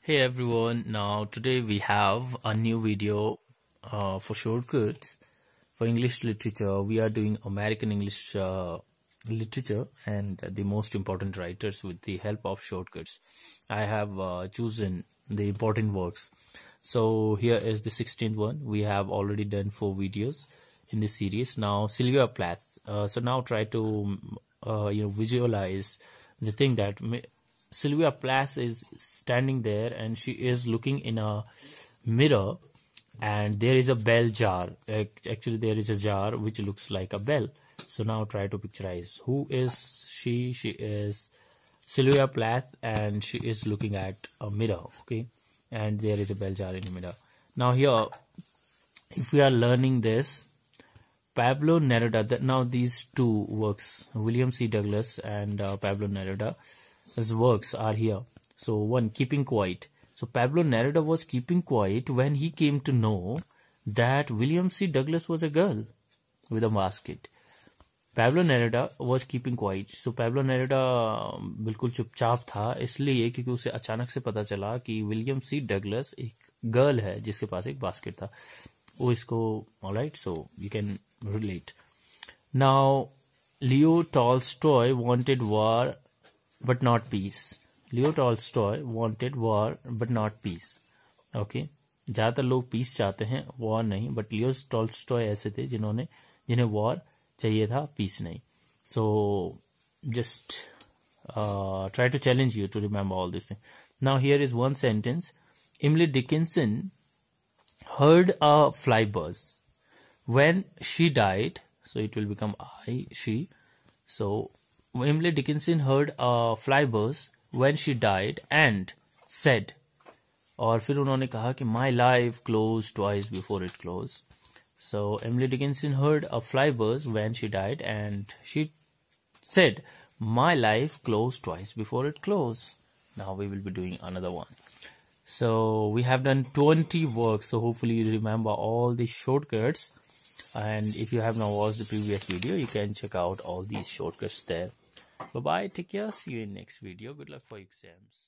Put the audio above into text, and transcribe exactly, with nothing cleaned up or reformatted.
Hey everyone, now today we have a new video uh, for shortcuts for English literature. We are doing American English uh, literature and the most important writers with the help of shortcuts. I have uh, chosen the important works. So here is the sixteenth one. We have already done four videos in this series. Now Sylvia Plath. Uh, so now try to uh, you know visualize the thing that Sylvia Plath is standing there and she is looking in a mirror, and there is a bell jar. Actually there is a jar which looks like a bell. So now try to picturize who is she. She is Sylvia Plath and she is looking at a mirror, okay, and there is a bell jar in the mirror. Now here, if we are learning this, Pablo Neruda, that now these two works, William C. Douglas and uh, Pablo Neruda, his works are here. So one, Keeping Quiet. So Pablo Neruda was keeping quiet when he came to know that William C. Douglas was a girl with a basket. Pablo Neruda was keeping quiet. So Pablo Neruda बिल्कुल चुपचाप था इसलिए क्योंकि उसे अचानक से पता चला कि विलियम सी डगलस एक गर्ल है जिसके पास एक बास्केट था. वो इसको alright, so you can relate. Now Leo Tolstoy wanted war but not peace. Leo Tolstoy wanted war but not peace. Okay, ज्यादातर लोग peace चाहते हैं, war नहीं. But Leo Tolstoy ऐसे थे जिन्होंने जिन्हें war चाहिए था, peace नहीं. So just uh, try to challenge you to remember all these things. Now here is one sentence. Emily Dickinson heard a fly buzz when she died. So it will become I, she. So Emily Dickinson heard a fly buzz when she died and said, और फिर उन्होंने कहा कि my life closed twice before it closed. So Emily Dickinson heard a fly buzz when she died and she said, my life closed twice before it closed. Now we will be doing another one. So we have done twenty works, so hopefully you remember all the shortcuts. And if you have not watched the previous video, you can check out all these shortcuts there. Bye bye, take care, see you in next video. Good luck for exams.